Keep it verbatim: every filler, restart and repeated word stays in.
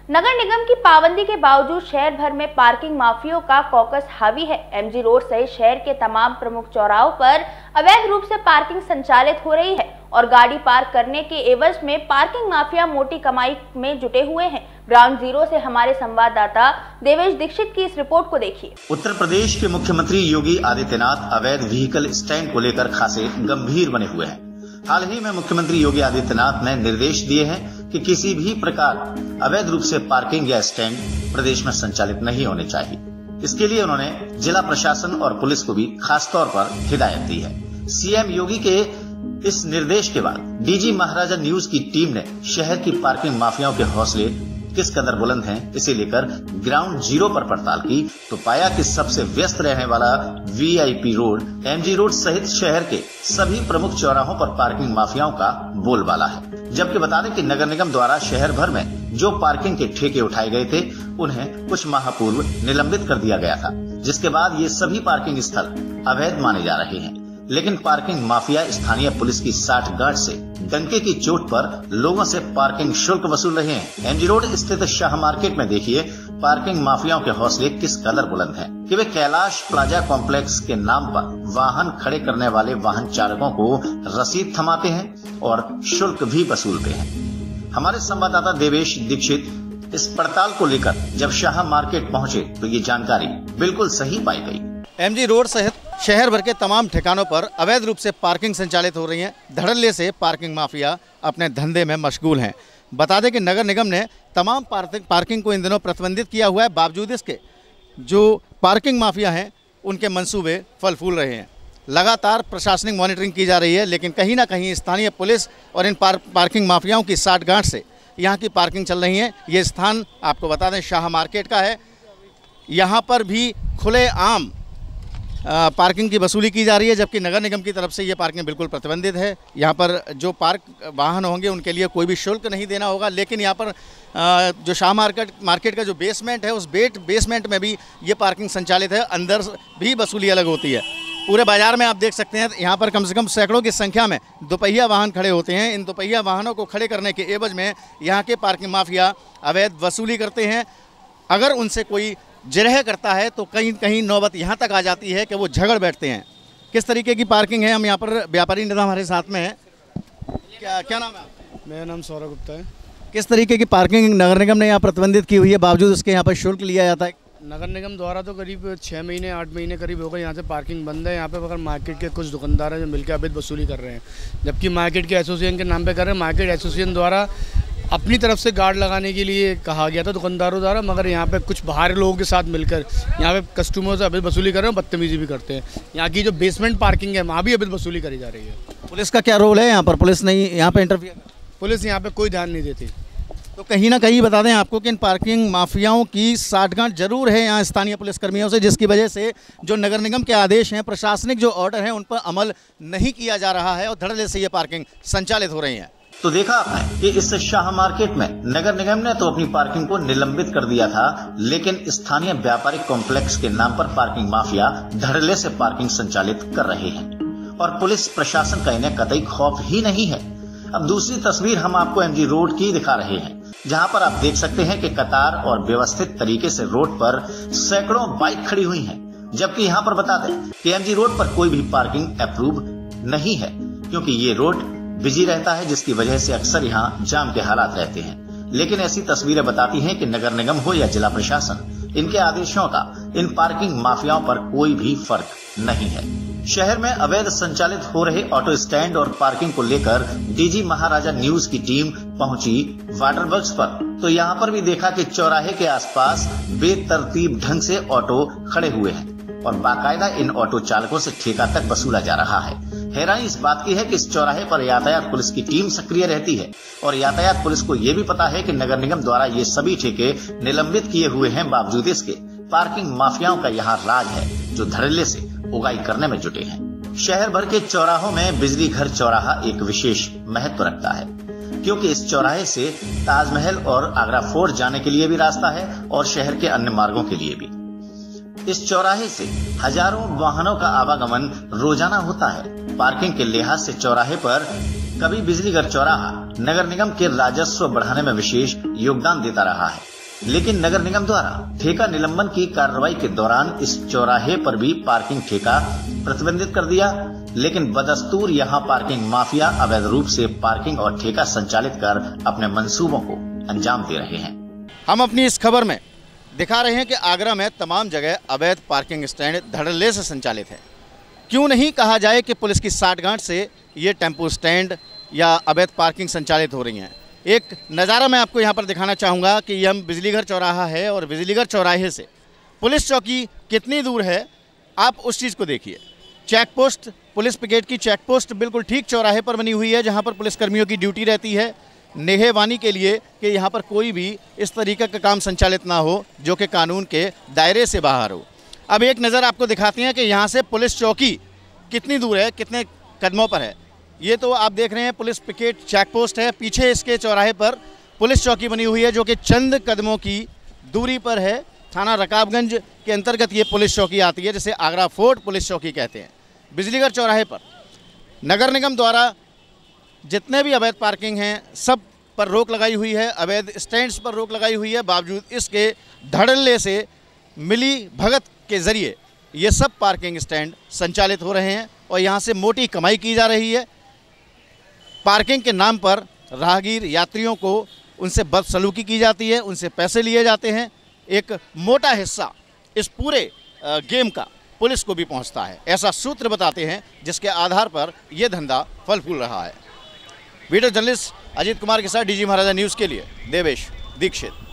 नगर निगम की पाबंदी के बावजूद शहर भर में पार्किंग माफियों का कॉकस हावी है। एमजी रोड सहित शहर के तमाम प्रमुख चौराहों पर अवैध रूप से पार्किंग संचालित हो रही है और गाड़ी पार्क करने के एवज में पार्किंग माफिया मोटी कमाई में जुटे हुए हैं। ग्राउंड जीरो से हमारे संवाददाता देवेश दीक्षित की इस रिपोर्ट को देखिए। उत्तर प्रदेश के मुख्यमंत्री योगी आदित्यनाथ अवैध व्हीकल स्टैंड को लेकर खासे गंभीर बने हुए हैं। हाल ही में मुख्यमंत्री योगी आदित्यनाथ ने निर्देश दिए हैं कि किसी भी प्रकार अवैध रूप से पार्किंग या स्टैंड प्रदेश में संचालित नहीं होने चाहिए। इसके लिए उन्होंने जिला प्रशासन और पुलिस को भी खास तौर पर हिदायत दी है। सीएम योगी के इस निर्देश के बाद डीजी महाराजा न्यूज की टीम ने शहर की पार्किंग माफियाओं के हौसले किस कदर बुलंद हैं, इसे लेकर ग्राउंड जीरो पर पड़ताल की तो पाया कि सबसे व्यस्त रहने वाला वीआईपी रोड, एमजी रोड सहित शहर के सभी प्रमुख चौराहों पर पार्किंग माफियाओं का बोलबाला है। जबकि बता दें कि नगर निगम द्वारा शहर भर में जो पार्किंग के ठेके उठाए गए थे उन्हें कुछ माह पूर्व निलंबित कर दिया गया था, जिसके बाद ये सभी पार्किंग स्थल अवैध माने जा रहे हैं। लेकिन पार्किंग माफिया स्थानीय पुलिस की साठ गार्ड से डंके की चोट पर लोगों से पार्किंग शुल्क वसूल रहे हैं। एमजी रोड स्थित शाह मार्केट में देखिए पार्किंग माफियाओं के हौसले किस कदर बुलंद हैं कि वे कैलाश प्लाजा कॉम्प्लेक्स के नाम पर वाहन खड़े करने वाले वाहन चालकों को रसीद थमाते हैं और शुल्क भी वसूलते हैं। हमारे संवाददाता देवेश दीक्षित इस पड़ताल को लेकर जब शाह मार्केट पहुंचे तो ये जानकारी बिल्कुल सही पाई गई। एमजी रोड सहित शहर भर के तमाम ठिकानों पर अवैध रूप से पार्किंग संचालित हो रही है। धड़ल्ले से पार्किंग माफिया अपने धंधे में मशगूल हैं। बता दें कि नगर निगम ने तमाम पार्किंग को इन दिनों प्रतिबंधित किया हुआ है। बावजूद इसके जो पार्किंग माफिया हैं उनके मंसूबे फल फूल रहे हैं। लगातार प्रशासनिक मॉनिटरिंग की जा रही है, लेकिन कहीं ना कहीं स्थानीय पुलिस और इन पार, पार्किंग माफियाओं की साठगांठ से यहाँ की पार्किंग चल रही है। ये स्थान आपको बता दें शाह मार्केट का है। यहाँ पर भी खुले आम आ, पार्किंग की वसूली की जा रही है, जबकि नगर निगम की तरफ से ये पार्किंग बिल्कुल प्रतिबंधित है। यहाँ पर जो पार्क वाहन होंगे उनके लिए कोई भी शुल्क नहीं देना होगा। लेकिन यहाँ पर आ, जो शाह मार्केट मार्केट का जो बेसमेंट है उस बेट बेसमेंट में भी ये पार्किंग संचालित है। अंदर भी वसूली अलग होती है। पूरे बाजार में आप देख सकते हैं यहाँ पर कम से कम सैकड़ों की संख्या में दोपहिया वाहन खड़े होते हैं। इन दोपहिया वाहनों को खड़े करने के एवज में यहाँ के पार्किंग माफिया अवैध वसूली करते हैं। अगर उनसे कोई जिरह करता है तो कहीं कहीं नौबत यहाँ तक आ जाती है कि वो झगड़ बैठते हैं। किस तरीके की पार्किंग है, हम यहाँ पर व्यापारी नेता हमारे साथ में है। क्या क्या नाम है आपका? मेरा नाम सौरभ गुप्ता है। किस तरीके की पार्किंग नगर निगम ने यहाँ प्रतिबंधित की हुई है, बावजूद उसके यहाँ पर शुल्क लिया जाता है? नगर निगम द्वारा तो करीब छः महीने आठ महीने करीब हो गए यहाँ से पार्किंग बंद है। यहाँ पे अगर मार्केट के कुछ दुकानदार हैं जो मिलकर अवैध वसूली कर रहे हैं, जबकि मार्केट के एसोसिएशन के नाम पे कर रहे हैं। मार्केट एसोसिएशन द्वारा अपनी तरफ से गार्ड लगाने के लिए कहा गया था दुकानदारों द्वारा, मगर यहाँ पे कुछ बाहर लोगों के साथ मिलकर यहाँ पे कस्टमरों से अवैध वसूली कर रहे हैं, बदतमीजी भी करते हैं। यहाँ की जो बेसमेंट पार्किंग है वहाँ भी अवैध वसूली करी जा रही है। पुलिस का क्या रोल है यहाँ पर? पुलिस नहीं यहाँ पे इंटरफियर? पुलिस यहाँ पे कोई ध्यान नहीं देती। तो कहीं ना कहीं बता दें आपको कि इन पार्किंग माफियाओं की साठगांठ जरूर है यहाँ स्थानीय पुलिसकर्मियों से, जिसकी वजह से जो नगर निगम के आदेश हैं, प्रशासनिक जो ऑर्डर हैं, उन पर अमल नहीं किया जा रहा है और धड़ल्ले से ये पार्किंग संचालित हो रही है। तो देखा आपने कि इस शाह मार्केट में नगर निगम ने तो अपनी पार्किंग को निलंबित कर दिया था, लेकिन स्थानीय व्यापारिक कॉम्प्लेक्स के नाम पर पार्किंग माफिया धड़ल्ले से पार्किंग संचालित कर रहे हैं और पुलिस प्रशासन का इन्हें कतई खौफ ही नहीं है। अब दूसरी तस्वीर हम आपको एमजी रोड की दिखा रहे हैं, जहां पर आप देख सकते हैं कि कतार और व्यवस्थित तरीके से रोड पर सैकड़ों बाइक खड़ी हुई हैं। जबकि यहाँ पर बता दें कि एमजी रोड पर कोई भी पार्किंग अप्रूव नहीं है, क्योंकि ये रोड बिजी रहता है, जिसकी वजह से अक्सर यहाँ जाम के हालात रहते हैं। लेकिन ऐसी तस्वीरें बताती हैं कि नगर निगम हो या जिला प्रशासन, इनके आदेशों का इन पार्किंग माफियाओं पर कोई भी फर्क नहीं है। शहर में अवैध संचालित हो रहे ऑटो स्टैंड और पार्किंग को लेकर डीजी महाराजा न्यूज की टीम पहुंची वाटर वर्क्स पर, तो यहाँ पर भी देखा कि चौराहे के आसपास बेतरतीब ढंग से ऑटो खड़े हुए हैं और बाकायदा इन ऑटो चालकों से ठेका तक वसूला जा रहा है। हैरानी इस बात की है कि इस चौराहे पर यातायात पुलिस की टीम सक्रिय रहती है और यातायात पुलिस को ये भी पता है कि नगर निगम द्वारा ये सभी ठेके निलंबित किए हुए हैं। बावजूद इसके पार्किंग माफियाओं का यहाँ राज है, जो धड़ल्ले से उगाई करने में जुटे हैं। शहर भर के चौराहों में बिजली घर चौराहा एक विशेष महत्व रखता है, क्योंकि इस चौराहे से ताजमहल और आगरा फोर्ट जाने के लिए भी रास्ता है और शहर के अन्य मार्गों के लिए भी। इस चौराहे से हजारों वाहनों का आवागमन रोजाना होता है। पार्किंग के लिहाज से चौराहे पर कभी बिजलीघर चौराहा नगर निगम के राजस्व बढ़ाने में विशेष योगदान देता रहा है। लेकिन नगर निगम द्वारा ठेका निलंबन की कार्रवाई के दौरान इस चौराहे पर भी पार्किंग ठेका प्रतिबंधित कर दिया। लेकिन बदस्तूर यहाँ पार्किंग माफिया अवैध रूप से पार्किंग और ठेका संचालित कर अपने मंसूबों को अंजाम दे रहे हैं। हम अपनी इस खबर में दिखा रहे हैं कि आगरा में तमाम जगह अवैध पार्किंग स्टैंड धड़ल्ले से संचालित है। क्यों नहीं कहा जाए कि पुलिस की साठगांठ से ये टेम्पो स्टैंड या अवैध पार्किंग संचालित हो रही हैं। एक नज़ारा मैं आपको यहाँ पर दिखाना चाहूँगा कि यह बिजलीघर चौराहा है और बिजलीघर चौराहे से पुलिस चौकी कितनी दूर है, आप उस चीज़ को देखिए। चेक पोस्ट, पुलिस पिकेट की चेक पोस्ट बिल्कुल ठीक चौराहे पर बनी हुई है, जहाँ पर पुलिसकर्मियों की ड्यूटी रहती है निगहबानी के लिए कि यहाँ पर कोई भी इस तरीके का काम संचालित ना हो जो कि कानून के दायरे से बाहर हो। अब एक नज़र आपको दिखाते हैं कि यहाँ से पुलिस चौकी कितनी दूर है, कितने कदमों पर है। ये तो आप देख रहे हैं पुलिस पिकेट चेक पोस्ट है, पीछे इसके चौराहे पर पुलिस चौकी बनी हुई है जो कि चंद कदमों की दूरी पर है। थाना रकाबगंज के अंतर्गत ये पुलिस चौकी आती है, जिसे आगरा फोर्ट पुलिस चौकी कहते हैं। बिजलीघर चौराहे पर नगर निगम द्वारा जितने भी अवैध पार्किंग हैं सब पर रोक लगाई हुई है, अवैध स्टैंड्स पर रोक लगाई हुई है। बावजूद इसके धड़ल्ले से मिली भगत के ज़रिए ये सब पार्किंग स्टैंड संचालित हो रहे हैं और यहाँ से मोटी कमाई की जा रही है। पार्किंग के नाम पर राहगीर यात्रियों को उनसे बदसलूकी की जाती है, उनसे पैसे लिए जाते हैं। एक मोटा हिस्सा इस पूरे गेम का पुलिस को भी पहुंचता है, ऐसा सूत्र बताते हैं, जिसके आधार पर यह धंधा फल फूल रहा है। वीडियो जर्नलिस्ट अजीत कुमार के साथ डीजी महाराजा न्यूज़ के लिए देवेश दीक्षित।